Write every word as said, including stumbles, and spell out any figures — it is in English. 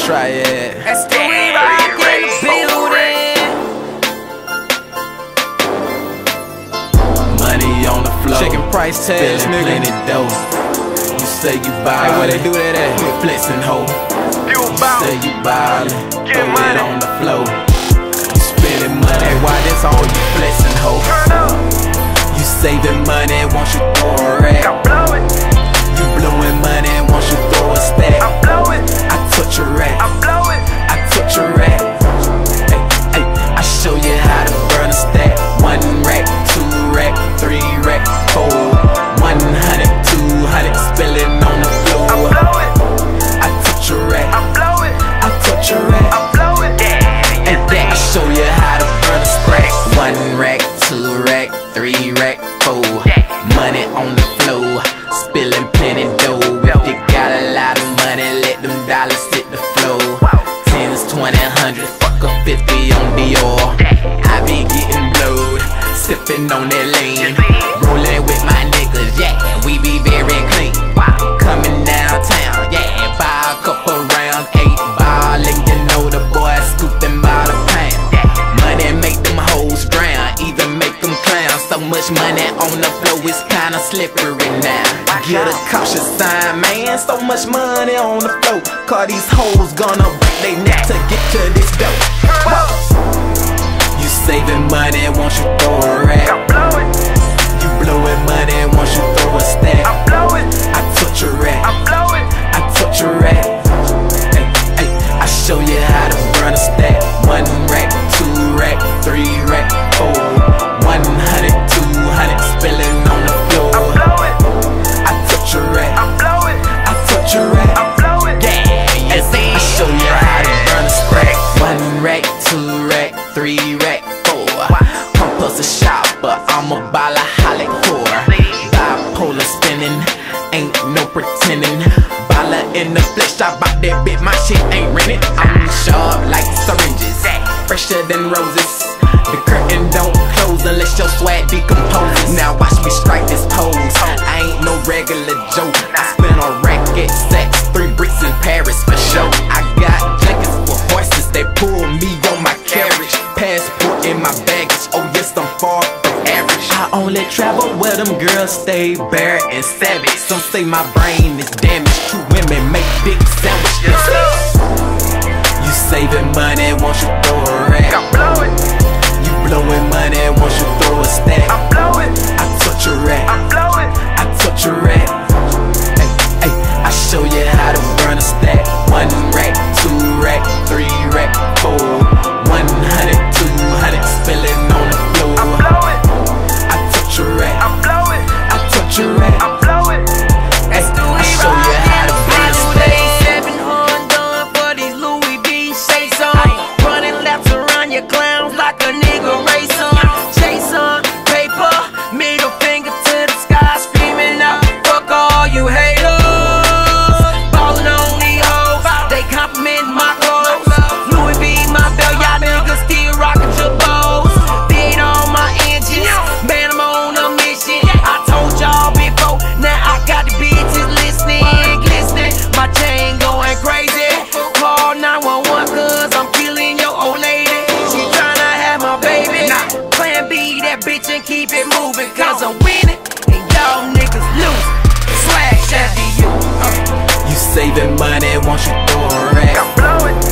Triad. That's the way rock in the building. Money on the floor, checking price tags, spilling nigga. plenty dough. You say you buy, Hey, where they do that at? You flexing hoe. You You bout say you ballin', Get throw it money. on the floor. You spending money, Hey, why this all you flexing hoe. turn up, You saving money, won't you throw a rack? I blow it, You blowing money, won't you throw a I stack? blow it, I touch a rack, I blow it. I touch a rack. Ay, ay, I show you how to burn a stack. One rack, two rack, three rack, four. One hundred, two hundred, spilling on the I floor. blow it, I touch a rack, I blow it, I touch a rack. I blow it. Yeah, And that I show you how to burn a stack. One rack, two rack, three rack, four. Money on the floor, spilling plenty dough. If you got a lot of money, let them dollars hit the floor. Tens, twenty, hundred, fuck a fifty on Dior. I be getting blowed, sipping on that lean. Rolling with my niggas, yeah, we be very clean. Coming downtown, yeah, buy a couple rounds, eight ball, and you know the boy scoop them by the pound. Money make them hoes drown, even make them clown. So much money on the floor, it's kinda slippery now. Get a cautious sign, man, so much money on the floor. Cause these hoes gonna break they neck to get to this dough. You saving money, won't you throw a rack? I blow it, You blowing money, won't you throw a stack? I blow it, I touch a rack, I blow it. I touch a rack. Ay, ay, I show you how to burn a stack. One rack, two rack, three rack, four. One hundred, two hundred, spilling on the floor. I blow it, I touch a rack, I blow it, I touch a rack. I blow it. Yeah, you see, I show you how to burn a stack. One rack, two rack, three rack, four. Pump us a shop, but I'm a ballaholic whore. Bipolar spinning, ain't no pretending. Balla in the flesh, I bought that bit, my shit ain't rented. I'm sharp like syringes, fresher than roses. The curtain don't close unless your swag decomposes. Now watch me strike this pose, I ain't no regular joke. I spin on racket sets, three bricks in Paris for show. I got jackets for horses, they pull me on my carriage. Passport in my baggage, oh yes I'm far from average. I only travel where them girls stay bare and savage. Some say my brain is damaged, true women make big sandwiches. You saving money, won't you throw a rack? I blow it, You blowing money, won't you throw a stack? I blow it, I touch a rack, I blow it. I touch a rack. Ay, ay, I show you how to burn a stack. One rack, two rack, three rack, four. One hundred, two hundred, spilling on the floor. I blow it, I touch a rack, I blow it, I touch a rack. I blow it. Ay, I show you how to burn a stack. Seven hundred for these Louis V shades on. Running laps around your clowns like a nigga racer. Chase on paper, middle finger to the sky, screaming out, fuck all you haters. Ballin' on these hoes, they compliment my clothes. Louis V my belt, y'all niggas still rockin' Jabos. Beat on my engines, man I'm on a mission. I told y'all before, now I got the bitches listening, glistening. My chain going crazy. Call nine one one cause I'm killing your old lady. She tryna have my baby. Nah, plan B that bitch and keep it moving. Cause I'm winning and y'all niggas losing. Swag after you. Uh. You saving money, won't you throw a rack? I blow it,